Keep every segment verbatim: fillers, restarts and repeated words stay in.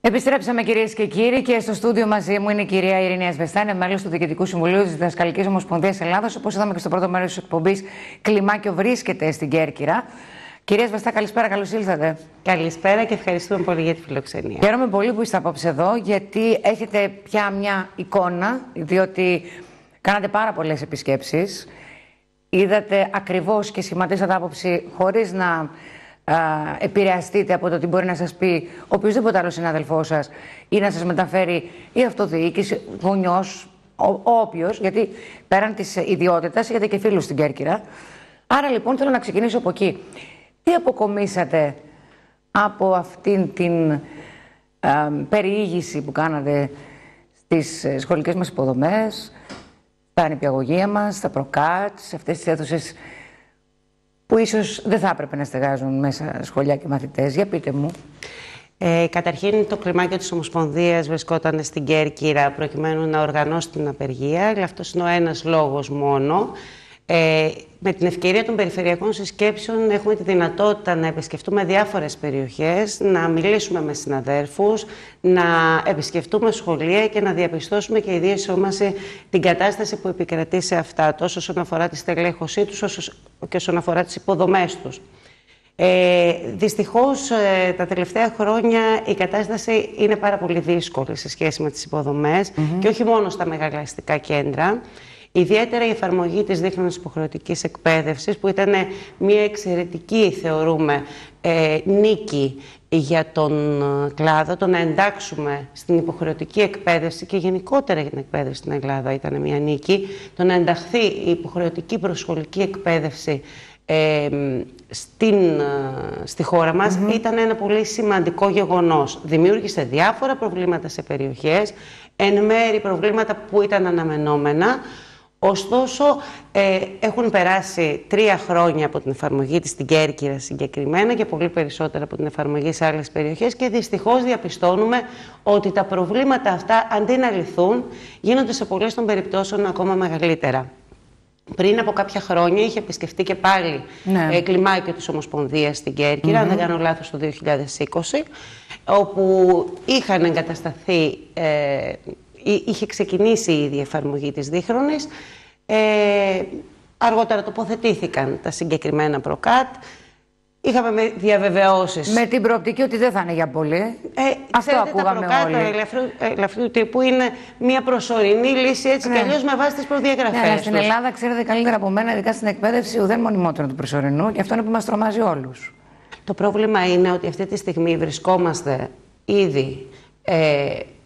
Επιστρέψαμε, κυρίες και κύριοι, και στο στούντιο μαζί μου είναι η κυρία Ειρήνη Ασβεστά, είναι μέλος του Διοικητικού Συμβουλίου της Διδασκαλικής Ομοσπονδίας Ελλάδας. Όπως είδαμε και στο πρώτο μέρος της εκπομπής, κλιμάκιο βρίσκεται στην Κέρκυρα. Κυρία Ασβεστά, καλησπέρα, καλώς ήλθατε. Καλησπέρα και ευχαριστούμε πολύ για τη φιλοξενία. Χαίρομαι πολύ που είστε απόψε εδώ, γιατί έχετε πια μια εικόνα, διότι κάνατε πάρα πολλές επισκέψεις. Είδατε ακριβώς και σχηματίσατε άποψη χωρίς να α, επηρεαστείτε από το τι μπορεί να σας πει οποιοδήποτε άλλο συνάδελφός σας ή να σας μεταφέρει η αυτοδιοίκηση, γονιός, ο όποιος, γιατί πέραν της ιδιότητας είχατε και φίλους στην Κέρκυρα. Άρα λοιπόν θέλω να ξεκινήσω από εκεί. Τι αποκομίσατε από αυτήν την α, περιήγηση που κάνατε στις σχολικές μας υποδομές, στα νηπιαγωγεία μας, στα προκάτ, σε αυτές τις αίθουσες που ίσως δεν θα έπρεπε να στεγάζουν μέσα σχολιά και μαθητές? Για πείτε μου. Ε, καταρχήν, το κλιμάκιο της Ομοσπονδίας βρισκόταν στην Κέρκυρα προκειμένου να οργανώσει την απεργία, αλλά αυτός είναι ο ένας λόγος μόνο. Ε, με την ευκαιρία των περιφερειακών συσκέψεων έχουμε τη δυνατότητα να επισκεφτούμε διάφορες περιοχές, να μιλήσουμε με συναδέρφους, να επισκεφτούμε σχολεία και να διαπιστώσουμε και η διασώμαση την κατάσταση που επικρατεί σε αυτά, τόσο όσον αφορά τη στελέχωσή τους, όσο και όσον αφορά τις υποδομές τους. Ε, δυστυχώς, ε, τα τελευταία χρόνια η κατάσταση είναι πάρα πολύ δύσκολη σε σχέση με τις υποδομές mm-hmm. και όχι μόνο στα μεγάλα αστικά κέντρα. Ιδιαίτερα η εφαρμογή της δίχρονης υποχρεωτικής εκπαίδευσης, που ήταν μια εξαιρετική, θεωρούμε, ε, νίκη για τον κλάδο, το να εντάξουμε στην υποχρεωτική εκπαίδευση και γενικότερα για την εκπαίδευση στην Ελλάδα ήταν μια νίκη, το να ενταχθεί η υποχρεωτική προσχολική εκπαίδευση ε, στην, στη χώρα μας mm-hmm. ήταν ένα πολύ σημαντικό γεγονός. Δημιούργησε διάφορα προβλήματα σε περιοχές, εν μέρει προβλήματα που ήταν αναμενόμενα. Ωστόσο, ε, έχουν περάσει τρία χρόνια από την εφαρμογή της στην Κέρκυρα συγκεκριμένα και πολύ περισσότερα από την εφαρμογή σε άλλες περιοχές και δυστυχώς διαπιστώνουμε ότι τα προβλήματα αυτά, αντί να λυθούν, γίνονται σε πολλές των περιπτώσεων ακόμα μεγαλύτερα. Πριν από κάποια χρόνια είχε επισκεφτεί και πάλι ναι. ε, κλιμάκιο της Ομοσπονδίας στην Κέρκυρα, mm-hmm. αν δεν κάνω λάθος, το δύο χιλιάδες είκοσι, όπου είχαν εγκατασταθεί... Ε, Είχε ξεκινήσει ήδη η εφαρμογή της δίχρονης. Ε, αργότερα τοποθετήθηκαν τα συγκεκριμένα προκάτ. Είχαμε διαβεβαιώσεις. Με την προοπτική ότι δεν θα είναι για πολύ. Ε, Αυτό ξέρετε, ακούγαμε τα όλοι. Τα ελαφρού τύπου είναι μια προσωρινή λύση, έτσι ναι. και αλλιώς με βάση τις προδιαγραφές. Ναι, αλλά στην Ελλάδα, ξέρετε καλύτερα από μένα, ειδικά στην εκπαίδευση, ουδέν μονιμότερο του προσωρινού, και αυτό είναι που μας τρομάζει όλους. Το πρόβλημα είναι ότι αυτή τη στιγμή βρισκόμαστε ήδη ε,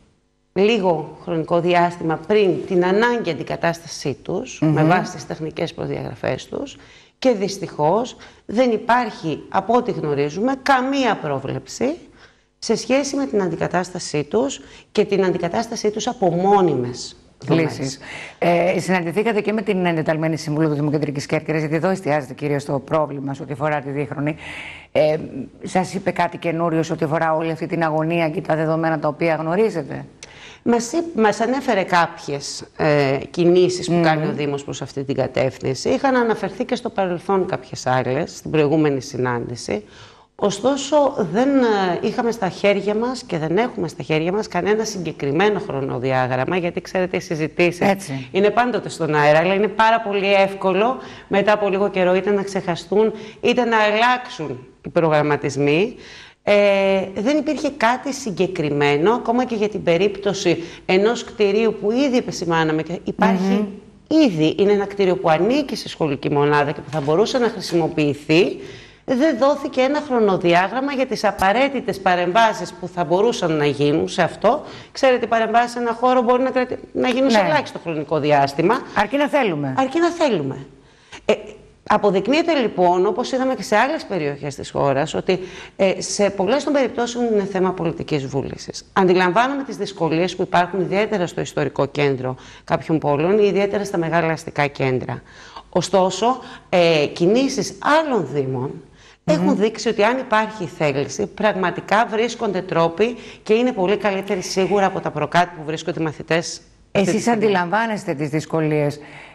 λίγο χρονικό διάστημα πριν την ανάγκη αντικατάστασή τους, mm-hmm. με βάση τις τεχνικές προδιαγραφές τους, και δυστυχώς δεν υπάρχει, από ό,τι γνωρίζουμε, καμία πρόβλεψη σε σχέση με την αντικατάστασή τους και την αντικατάστασή τους από μόνιμες λύσεις. Ε, συναντηθήκατε και με την εντεταλμένη Συμβούλου του Δημοκεντρικής Κέρκυρας, γιατί εδώ εστιάζεται κυρίως στο πρόβλημα σε ό,τι αφορά τη δίχρονη. Ε, σας είπε κάτι καινούριο σε ό,τι αφορά όλη αυτή την αγωνία και τα δεδομένα τα οποία γνωρίζετε? Μας, μας ανέφερε κάποιες ε, κινήσεις που mm. κάνει ο Δήμος προς αυτή την κατεύθυνση. Είχαν αναφερθεί και στο παρελθόν κάποιες άλλες, στην προηγούμενη συνάντηση. Ωστόσο, δεν είχαμε στα χέρια μας και δεν έχουμε στα χέρια μας κανένα συγκεκριμένο χρονοδιάγραμμα, γιατί ξέρετε, οι συζητήσεις Έτσι. είναι πάντοτε στον αέρα, αλλά είναι πάρα πολύ εύκολο μετά από λίγο καιρό είτε να ξεχαστούν είτε να αλλάξουν οι προγραμματισμοί. Ε, δεν υπήρχε κάτι συγκεκριμένο, ακόμα και για την περίπτωση ενός κτηρίου που ήδη επισημάναμε και υπάρχει mm-hmm. ήδη, είναι ένα κτίριο που ανήκει σε σχολική μονάδα και που θα μπορούσε να χρησιμοποιηθεί. Δεν δόθηκε ένα χρονοδιάγραμμα για τις απαραίτητες παρεμβάσεις που θα μπορούσαν να γίνουν σε αυτό. Ξέρετε, οι παρεμβάσεις σε ένα χώρο μπορεί να, κρατη... να γίνουν ναι. σε ελάχιστο χρονικό διάστημα. Αρκεί να θέλουμε. Αρκεί να θέλουμε. Ε, Αποδεικνύεται λοιπόν, όπως είδαμε και σε άλλες περιοχές της χώρας, ότι ε, σε πολλές των περιπτώσεων είναι θέμα πολιτικής βούλησης. Αντιλαμβάνομαι τις δυσκολίες που υπάρχουν ιδιαίτερα στο ιστορικό κέντρο κάποιων πόλεων ή ιδιαίτερα στα μεγάλα αστικά κέντρα. Ωστόσο, ε, κινήσεις άλλων δήμων mm-hmm. έχουν δείξει ότι αν υπάρχει θέληση, πραγματικά βρίσκονται τρόποι και είναι πολύ καλύτεροι σίγουρα από τα προκάτ που βρίσκονται οι μαθητές. Εσείς αντιλαμβάνεστε τις δυσκολίες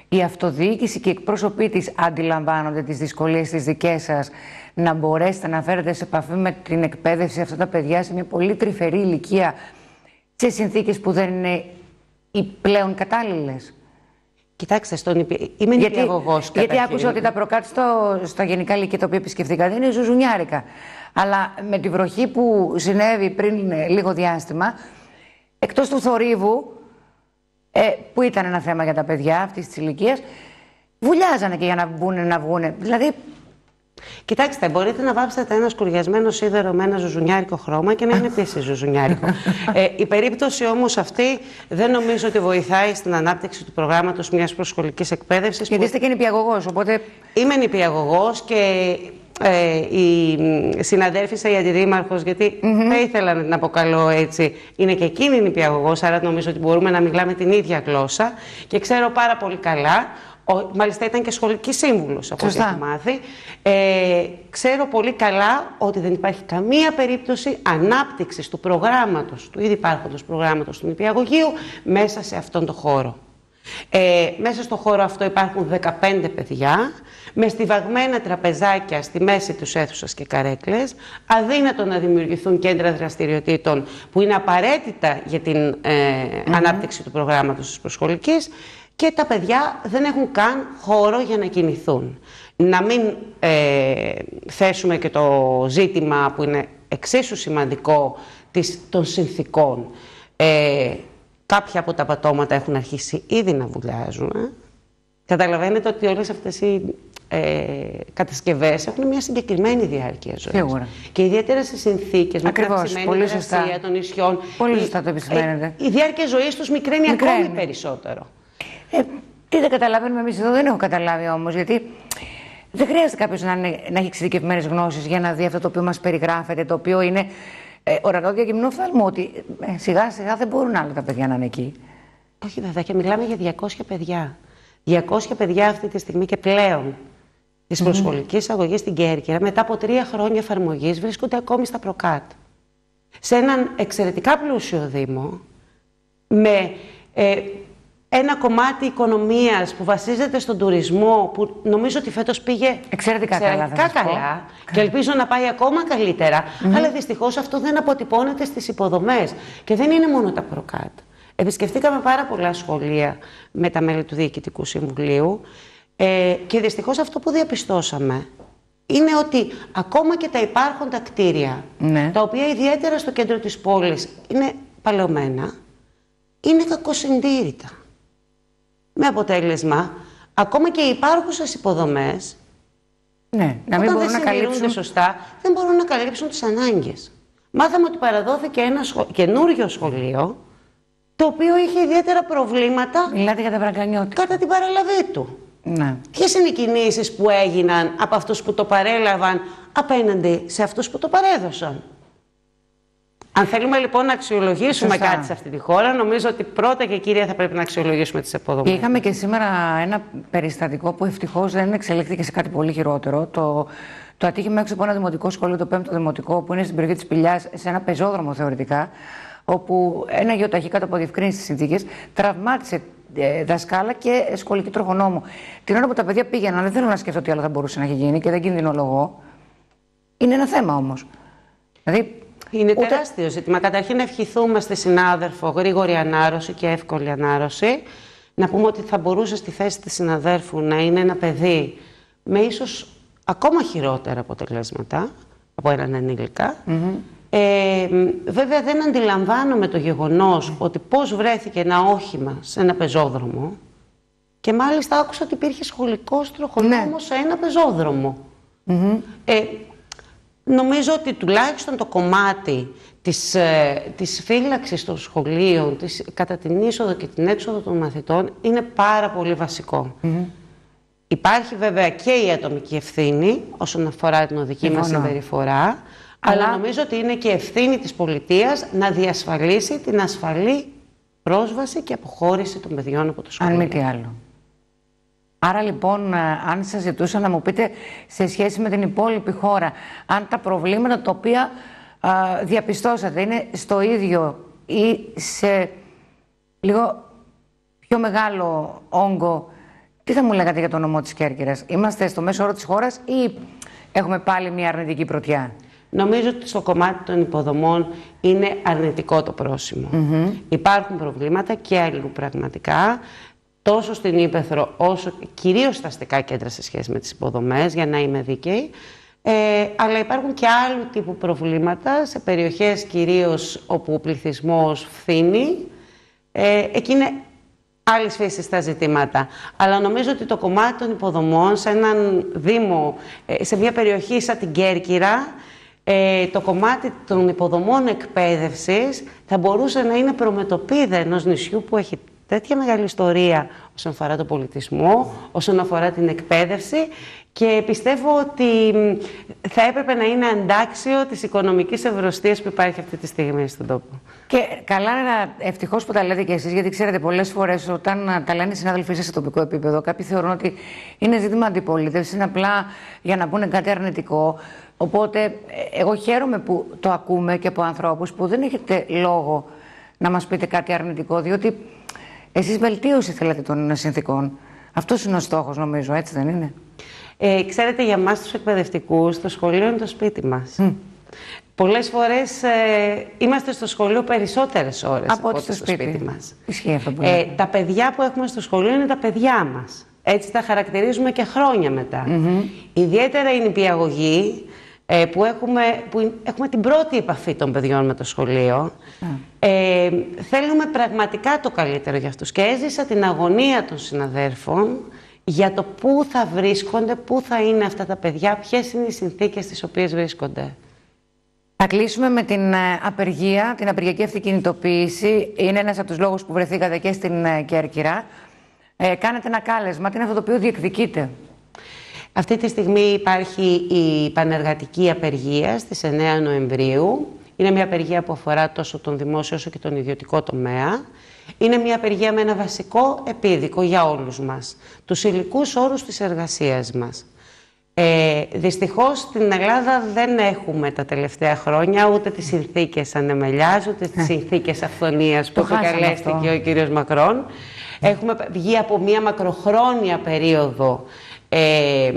η αυτοδιοίκηση και οι εκπρόσωποι της αντιλαμβάνονται τις δυσκολίες τις δικές σας να μπορέσετε να φέρετε σε επαφή με την εκπαίδευση αυτά τα παιδιά σε μια πολύ τρυφερή ηλικία, σε συνθήκες που δεν είναι οι πλέον κατάλληλες? Κοιτάξτε, στον υπη... είμαι νηπιαγωγός. Γιατί άκουσα ότι τα προκάτ στο, στα γενικά λύκεια τα οποία επισκεφθήκατε είναι ζουζουνιάρικα. Αλλά με τη βροχή που συνέβη πριν λίγο διάστημα, εκτός του θορύβου, ε, που ήταν ένα θέμα για τα παιδιά αυτής της ηλικίας, βουλιάζανε και για να μπουν να βγούνε. Δηλαδή... Κοιτάξτε, μπορείτε να βάψετε ένα σκουριασμένο σίδερο με ένα ζουζουνιάρικο χρώμα και να είναι επίσης ζουζουνιάρικο. ε, η περίπτωση όμως αυτή δεν νομίζω ότι βοηθάει στην ανάπτυξη του προγράμματος μιας προσχολικής εκπαίδευσης. Γιατί που... είστε και νηπιαγωγός, οπότε... Είμαι νηπιαγωγός και ε, η συναδέλφισσα, η αντιδήμαρχος, γιατί mm-hmm. δεν ήθελα να την αποκαλώ έτσι, είναι και εκείνη νηπιαγωγός, άρα νομίζω ότι μπορούμε να μιλάμε την ίδια γλώσσα και ξέρω πάρα πολύ καλά. Ο, μάλιστα ήταν και σχολική σύμβουλος από ό,τι έχω μάθει. Ε, ξέρω πολύ καλά ότι δεν υπάρχει καμία περίπτωση ανάπτυξης του προγράμματος, του ήδη υπάρχοντος προγράμματος του νηπιαγωγείου μέσα σε αυτόν τον χώρο. Ε, μέσα στον χώρο αυτό υπάρχουν δεκαπέντε παιδιά, με στιβαγμένα τραπεζάκια στη μέση τους αίθουσας και καρέκλες, αδύνατο να δημιουργηθούν κέντρα δραστηριοτήτων που είναι απαραίτητα για την ε, mm-hmm. ανάπτυξη του προγράμματος της προσχολικής, και τα παιδιά δεν έχουν καν χώρο για να κινηθούν. Να μην ε, θέσουμε και το ζήτημα που είναι εξίσου σημαντικό της, των συνθήκων. Ε, κάποια από τα πατώματα έχουν αρχίσει ήδη να βουλιάζουν. Ε. Καταλαβαίνετε ότι όλες αυτές οι ε, κατασκευές έχουν μια συγκεκριμένη διάρκεια ζωής. Σίγουρα. Και ιδιαίτερα σε συνθήκες με την αυξημένη εργασία των νησιών. Πολύ σωστά το επισημαίνετε. Ε, η διάρκεια ζωής τους μικραίνει, μικραίνει. ακόμη περισσότερο. Ε, τι δεν καταλαβαίνουμε εμείς εδώ, δεν έχω καταλάβει όμως, γιατί δεν χρειάζεται κάποιος να, είναι, να έχει εξειδικευμένες γνώσεις για να δει αυτό το οποίο μας περιγράφεται, το οποίο είναι ε, ορατό και γυμνό φθαλμό, ότι ε, σιγά σιγά δεν μπορούν άλλα τα παιδιά να είναι εκεί. Όχι βέβαια, και μιλάμε για διακόσια παιδιά. διακόσια παιδιά αυτή τη στιγμή και πλέον της mm-hmm. προσχολικής αγωγής στην Κέρκυρα, μετά από τρία χρόνια εφαρμογής, βρίσκονται ακόμη στα προκάτ. Σε έναν εξαιρετικά πλούσιο δήμο, με... Ε, ένα κομμάτι οικονομίας που βασίζεται στον τουρισμό, που νομίζω ότι φέτος πήγε εξαιρετικά, εξαιρετικά καλά, καλά και ελπίζω να πάει ακόμα καλύτερα, mm-hmm. αλλά δυστυχώς αυτό δεν αποτυπώνεται στις υποδομές. Και δεν είναι μόνο τα προκάτ. Επισκεφτήκαμε πάρα πολλά σχολεία με τα μέλη του Διοικητικού Συμβουλίου ε, και δυστυχώς αυτό που διαπιστώσαμε είναι ότι ακόμα και τα υπάρχοντα κτίρια, mm-hmm. τα οποία ιδιαίτερα στο κέντρο της πόλης είναι παλαιωμένα, είναι κακοσυντήρητα. Με αποτέλεσμα, ακόμα και οι υπάρχουσες υποδομές, ναι, να μην όταν μπορούν δεν να καλύψουν σωστά, δεν μπορούν να καλύψουν τις ανάγκες. Μάθαμε ότι παραδόθηκε ένα σχο... καινούριο σχολείο, το οποίο είχε ιδιαίτερα προβλήματα. Μιλάτε για τα Βραγκανιώτικα. Κατά την παραλαβή του. Ναι. Ποιες είναι οι κινήσεις που έγιναν από αυτούς που το παρέλαβαν απέναντι σε αυτούς που το παρέδωσαν? Αν θέλουμε λοιπόν να αξιολογήσουμε Σωστά. κάτι σε αυτή τη χώρα, νομίζω ότι πρώτα και κύρια θα πρέπει να αξιολογήσουμε τις υποδομές. Είχαμε και σήμερα ένα περιστατικό που ευτυχώς δεν εξελίχθηκε σε κάτι πολύ χειρότερο. Το, το ατύχημα έξω από ένα δημοτικό σχολείο, το πέμπτο δημοτικό, που είναι στην περιοχή της Πηλιάς, σε ένα πεζόδρομο θεωρητικά, όπου ένα γεωταχή κάτω από διευκρίνησης συνθήκες τραυμάτισε ε, δασκάλα και σχολική τροχονόμου. Την ώρα που τα παιδιά πήγαιναν, δεν θέλω να σκεφτώ τι άλλο θα μπορούσε να έχει γίνει και δεν κινδυνολογώ. Είναι ένα θέμα όμως. Δηλαδή, είναι ούτε... τεράστιο ζήτημα. Καταρχήν να ευχηθούμε στη συνάδελφο γρήγορη ανάρρωση και εύκολη ανάρρωση. Να πούμε ότι θα μπορούσε στη θέση της συναδέλφου να είναι ένα παιδί με ίσως ακόμα χειρότερα αποτελέσματα από έναν ενήλικα. Mm-hmm. ε, βέβαια δεν αντιλαμβάνομαι το γεγονός mm-hmm. ότι πώς βρέθηκε ένα όχημα σε ένα πεζόδρομο και μάλιστα άκουσα ότι υπήρχε σχολικός τροχονόμος σε ένα πεζόδρομο. Mm-hmm. ε, Νομίζω ότι τουλάχιστον το κομμάτι της, ε, της φύλαξης των σχολείων, της, κατά την είσοδο και την έξοδο των μαθητών, είναι πάρα πολύ βασικό. Mm-hmm. Υπάρχει βέβαια και η ατομική ευθύνη όσον αφορά την οδική μας συμπεριφορά, αλλά... αλλά νομίζω ότι είναι και ευθύνη της πολιτείας να διασφαλίσει την ασφαλή πρόσβαση και αποχώρηση των παιδιών από το σχολείο. Αν μη τι άλλο. Άρα λοιπόν, αν σας ζητούσα να μου πείτε σε σχέση με την υπόλοιπη χώρα, αν τα προβλήματα τα οποία α, διαπιστώσατε είναι στο ίδιο ή σε λίγο πιο μεγάλο όγκο Τι θα μου λέγατε για το νομό της Κέρκυρας? Είμαστε στο μέσο όρο της χώρας ή έχουμε πάλι μια αρνητική πρωτιά? Νομίζω ότι στο κομμάτι των υποδομών είναι αρνητικό το πρόσημο. Mm-hmm. Υπάρχουν προβλήματα και αλλού πραγματικά, τόσο στην Ύπαιθρο όσο κυρίως στα αστικά κέντρα σε σχέση με τις υποδομές, για να είμαι δίκαιη. Ε, αλλά υπάρχουν και άλλου τύπου προβλήματα σε περιοχές κυρίως όπου ο πληθυσμός φθήνει. Ε, εκεί είναι άλλης φύσης τα ζητήματα. Αλλά νομίζω ότι το κομμάτι των υποδομών σε έναν δήμο, σε μια περιοχή σαν την Κέρκυρα, ε, το κομμάτι των υποδομών εκπαίδευσης θα μπορούσε να είναι προμετωπίδα ενός νησιού που έχει τέτοια μεγάλη ιστορία όσον αφορά τον πολιτισμό, όσον αφορά την εκπαίδευση, και πιστεύω ότι θα έπρεπε να είναι αντάξιο της οικονομικής ευρωστίας που υπάρχει αυτή τη στιγμή στον τόπο. Και καλά, ευτυχώς που τα λέτε και εσείς, γιατί ξέρετε, πολλές φορές όταν τα λένε οι συνάδελφοί σας σε τοπικό επίπεδο, κάποιοι θεωρούν ότι είναι ζήτημα αντιπολίτευσης, είναι απλά για να πούνε κάτι αρνητικό. Οπότε, εγώ χαίρομαι που το ακούμε και από ανθρώπους που δεν έχετε λόγο να μας πείτε κάτι αρνητικό, διότι εσείς βελτίωση θέλετε των συνθήκων. Αυτός είναι ο στόχος, νομίζω, έτσι δεν είναι? Ε, ξέρετε, για εμάς τους εκπαιδευτικούς, το σχολείο είναι το σπίτι μας. Mm. Πολλές φορές ε, είμαστε στο σχολείο περισσότερες ώρες από, από ό,τι στο σπίτι, σπίτι μας. Ισχύει αυτό που ε, τα παιδιά που έχουμε στο σχολείο είναι τα παιδιά μας. Έτσι τα χαρακτηρίζουμε και χρόνια μετά. Mm-hmm. Ιδιαίτερα η νηπιαγωγή, ε, που, έχουμε, που έχουμε την πρώτη επαφή των παιδιών με το σχολείο. Mm. Ε, θέλουμε πραγματικά το καλύτερο για αυτούς. Και έζησα την αγωνία των συναδέρφων για το πού θα βρίσκονται, πού θα είναι αυτά τα παιδιά, ποιες είναι οι συνθήκες στις οποίες βρίσκονται. Θα κλείσουμε με την απεργία, την απεργιακή αυτοκινητοποίηση. Είναι ένας από τους λόγους που βρεθήκατε και στην Κέρκυρα. Ε, κάνετε ένα κάλεσμα, τι είναι αυτό το οποίο διεκδικείτε? Αυτή τη στιγμή υπάρχει η πανεργατική απεργία στις εννέα Νοεμβρίου. Είναι μια απεργία που αφορά τόσο τον δημόσιο όσο και τον ιδιωτικό τομέα. Είναι μια απεργία με ένα βασικό επίδικο για όλους μας, τους υλικούς όρους της εργασίας μας. Ε, δυστυχώς στην Ελλάδα δεν έχουμε τα τελευταία χρόνια ούτε τις συνθήκες ανεμελιάς, ούτε τις συνθήκες αυθονίας που επικαλέστηκε ο κύριος Μακρόν. Έχουμε βγει από μια μακροχρόνια περίοδο ε,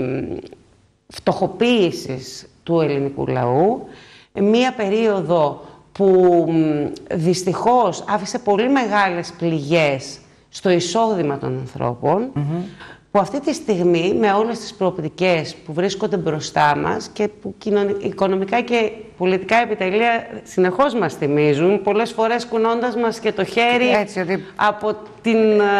φτωχοποίησης του ελληνικού λαού, μια περίοδο που δυστυχώς άφησε πολύ μεγάλες πληγές στο εισόδημα των ανθρώπων, mm-hmm. που αυτή τη στιγμή με όλες τις προοπτικές που βρίσκονται μπροστά μας και που οικονομικά και πολιτικά επιτελεία συνεχώς μας θυμίζουν, πολλές φορές κουνώντας μας και το χέρι έτσι, ότι... από, την,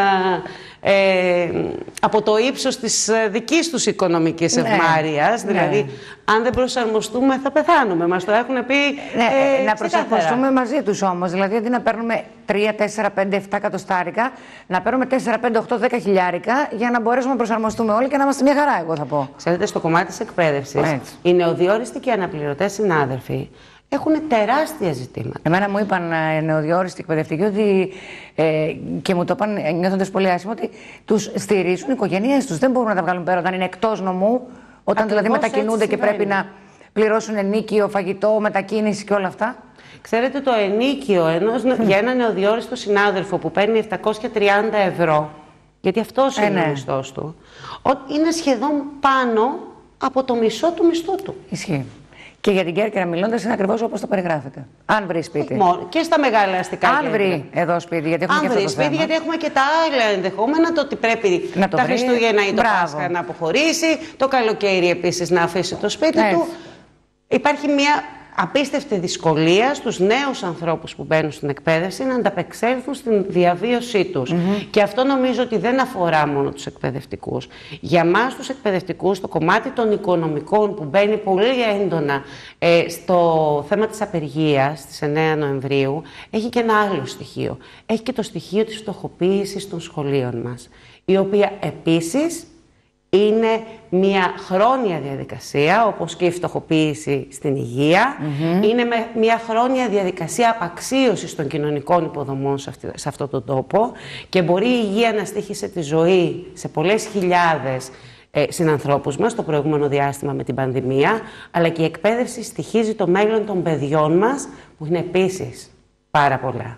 ε, από το ύψος της δικής τους οικονομικής ναι, ευμάρειας, δηλαδή ναι. αν δεν προσαρμοστούμε θα πεθάνουμε, μας το έχουν πει ναι, ε, να προσαρμοστούμε μαζί τους όμως, δηλαδή αντί να παίρνουμε τρία, τέσσερα, πέντε, επτά εκατοστάρικα, να παίρνουμε τέσσερα, πέντε, οκτώ, δέκα χιλιάρικα για να μπορέσουμε να προσαρμοστούμε όλοι και να είμαστε μια χαρά, εγώ θα πω. Ξέρετε, στο κομμάτι της εκπαίδευσης, έτσι. οι νεοδιόριστοι και οι αναπληρωτές συνάδελφοι έχουν τεράστια ζητήματα. Εμένα μου είπαν ε, νεοδιόριστοι εκπαιδευτικοί ότι, ε, και μου το είπαν νιώθοντας πολύ άσχημα, ότι τους στηρίζουν οι οικογένειές τους. Δεν μπορούν να τα βγάλουν πέρα όταν είναι εκτός νομού, όταν ακριβώς δηλαδή μετακινούνται και πρέπει να πληρώσουν ενίκιο, φαγητό, μετακίνηση και όλα αυτά. Ξέρετε, το ενίκιο ενός, mm. για ένα νεοδιόριστο συνάδελφο που παίρνει επτακόσια τριάντα ευρώ, γιατί αυτός είναι ε, ναι. ο μισθός του, είναι σχεδόν πάνω από το μισό του μισθού του. Ισχύει. Και για την Κέρκυρα μιλώντας είναι ακριβώς όπως το περιγράφετε. Αν βρει σπίτι. Και στα μεγάλα αστικά κέντρα. Αν βρει εδώ σπίτι, γιατί έχουμε Αν και βρει αυτό το σπίτι, θέμα. γιατί έχουμε και τα άλλα ενδεχόμενα, το ότι πρέπει να το τα βρει. Χριστούγεννα ή το Μπράβο. Πάσχα να αποχωρήσει, το καλοκαίρι επίσης να αφήσει το σπίτι Έτσι. του. Υπάρχει μια απίστευτη δυσκολία στους νέους ανθρώπους που μπαίνουν στην εκπαίδευση να ανταπεξέλθουν στην διαβίωσή τους. Mm-hmm. Και αυτό νομίζω ότι δεν αφορά μόνο τους εκπαιδευτικούς. Για μας τους εκπαιδευτικούς, το κομμάτι των οικονομικών που μπαίνει πολύ έντονα ε, στο θέμα της απεργίας στις εννέα Νοεμβρίου, έχει και ένα άλλο στοιχείο. Έχει και το στοιχείο της φτωχοποίησης των σχολείων μας, η οποία επίσης είναι μια χρόνια διαδικασία, όπως και η φτωχοποίηση στην υγεία. Mm-hmm. Είναι μια χρόνια διαδικασία απαξίωσης των κοινωνικών υποδομών σε, αυτή, σε αυτόν τον τόπο και μπορεί η υγεία να στοίχησε τη ζωή σε πολλές χιλιάδες ε, συνανθρώπους μας το προηγούμενο διάστημα με την πανδημία, αλλά και η εκπαίδευση στοιχίζει το μέλλον των παιδιών μας, που είναι επίσης πάρα πολλά.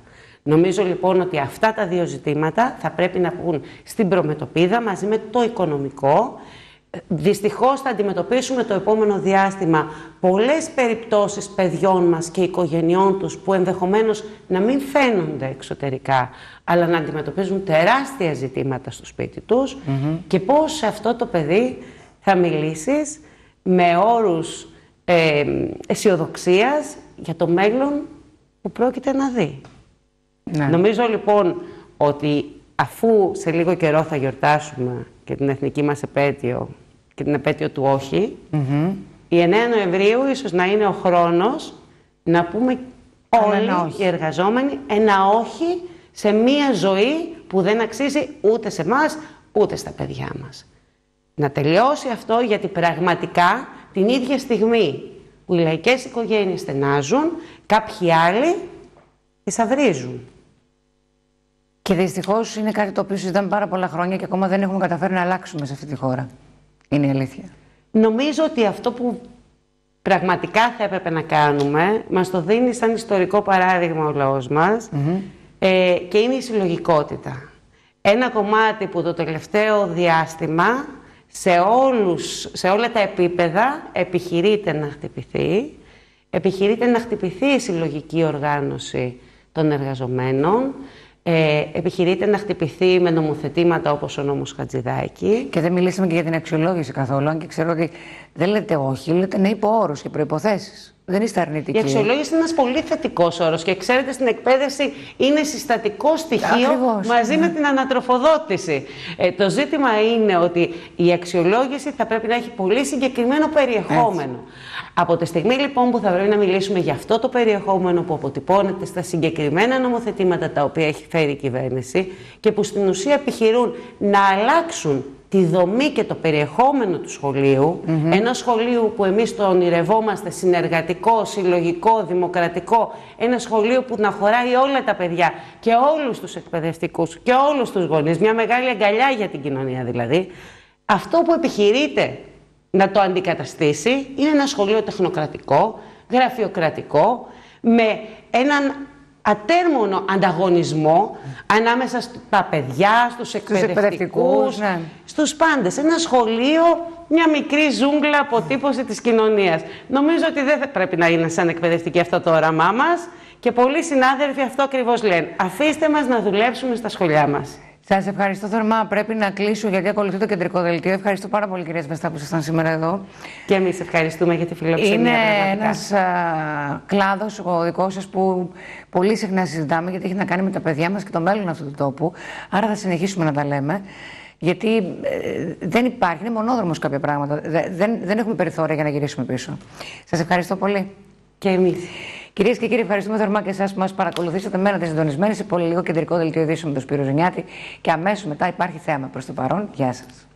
Νομίζω λοιπόν ότι αυτά τα δύο ζητήματα θα πρέπει να πούν στην προμετωπίδα μαζί με το οικονομικό. Δυστυχώς θα αντιμετωπίσουμε το επόμενο διάστημα πολλές περιπτώσεις παιδιών μας και οικογενειών τους που ενδεχομένως να μην φαίνονται εξωτερικά, αλλά να αντιμετωπίζουν τεράστια ζητήματα στο σπίτι τους mm-hmm. και πώς σε αυτό το παιδί θα μιλήσεις με όρους ε, αισιοδοξίας για το μέλλον που πρόκειται να δει. Ναι. Νομίζω λοιπόν ότι αφού σε λίγο καιρό θα γιορτάσουμε και την εθνική μας επέτειο και την επέτειο του όχι, mm-hmm. η εννέα Νοεμβρίου ίσως να είναι ο χρόνος να πούμε όλοι οι εργαζόμενοι ένα όχι σε μία ζωή που δεν αξίζει ούτε σε εμάς ούτε στα παιδιά μας. Να τελειώσει αυτό, γιατί πραγματικά την ίδια στιγμή που οι λαϊκές οικογένειες στενάζουν, κάποιοι άλλοι θησαυρίζουν. Και δυστυχώς είναι κάτι το οποίο συζητάμε πάρα πολλά χρόνια και ακόμα δεν έχουμε καταφέρει να αλλάξουμε σε αυτή τη χώρα. Είναι η αλήθεια. Νομίζω ότι αυτό που πραγματικά θα έπρεπε να κάνουμε, μας το δίνει σαν ιστορικό παράδειγμα ο λαός μας, mm-hmm. ε, και είναι η συλλογικότητα. Ένα κομμάτι που το τελευταίο διάστημα σε, όλους, σε όλα τα επίπεδα επιχειρείται να χτυπηθεί, επιχειρείται να χτυπηθεί η συλλογική οργάνωση των εργαζομένων, Ε, επιχειρείται να χτυπηθεί με νομοθετήματα όπως ο νόμος Χατζηδάκη. Και δεν μιλήσαμε και για την αξιολόγηση καθόλου, αν και ξέρω ότι δεν λέτε όχι, λέτε ναι υπό όρους και προϋποθέσεις. Δεν είστε αρνητικοί. Η αξιολόγηση είναι ένας πολύ θετικός όρος και ξέρετε, στην εκπαίδευση είναι συστατικό στοιχείο. Ακριβώς, μαζί ναι. με την ανατροφοδότηση. Ε, το ζήτημα είναι ότι η αξιολόγηση θα πρέπει να έχει πολύ συγκεκριμένο περιεχόμενο. Έτσι. Από τη στιγμή λοιπόν που θα πρέπει να μιλήσουμε για αυτό το περιεχόμενο που αποτυπώνεται στα συγκεκριμένα νομοθετήματα τα οποία έχει φέρει η κυβέρνηση και που στην ουσία επιχειρούν να αλλάξουν τη δομή και το περιεχόμενο του σχολείου, mm-hmm. ένα σχολείο που εμείς το ονειρευόμαστε συνεργατικό, συλλογικό, δημοκρατικό, ένα σχολείο που να χωράει όλα τα παιδιά και όλους τους εκπαιδευτικούς και όλους τους γονείς, μια μεγάλη αγκαλιά για την κοινωνία δηλαδή. Αυτό που επιχειρείται να το αντικαταστήσει είναι ένα σχολείο τεχνοκρατικό, γραφειοκρατικό, με έναν ατέρμονο ανταγωνισμό ανάμεσα στα παιδιά, στους εκπαιδευτικούς, ναι. στους πάντες. Ένα σχολείο, μια μικρή ζούγκλα αποτύπωση της κοινωνίας. Νομίζω ότι δεν θα πρέπει να είναι σαν εκπαιδευτική αυτό το όραμά μας και πολλοί συνάδελφοι αυτό ακριβώς λένε. Αφήστε μας να δουλέψουμε στα σχολιά μας. Σας ευχαριστώ θερμά. Πρέπει να κλείσω γιατί ακολουθεί το κεντρικό δελτίο. Ευχαριστώ πάρα πολύ, κυρία Σβεστά, που ήσασταν σήμερα εδώ. Και εμείς ευχαριστούμε για τη φιλοξενία. Είναι ένας κλάδος, ο δικός σας, που πολύ συχνά συζητάμε, γιατί έχει να κάνει με τα παιδιά μας και το μέλλον αυτού του τόπου. Άρα θα συνεχίσουμε να τα λέμε. Γιατί ε, δεν υπάρχει, είναι μονόδρομος κάποια πράγματα. Δεν, δεν έχουμε περιθώρια για να γυρίσουμε πίσω. Σας ευχαριστώ πολύ. Και εμείς. Κυρίες και κύριοι, ευχαριστούμε θερμά και εσάς που μας παρακολουθήσατε. Μένετε συντονισμένοι σε πολύ λίγο κεντρικό δελτίο ειδήσεων με τον Σπύρο Ζηνιάτη. Και αμέσως μετά υπάρχει θέαμα. Προς το παρόν, γεια σας.